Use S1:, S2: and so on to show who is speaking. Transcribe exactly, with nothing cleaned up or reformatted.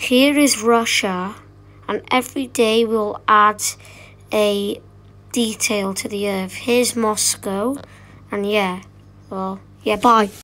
S1: here is Russia, and every day we'll add a detail to the Earth. Here's Moscow, and yeah, well, yeah, bye.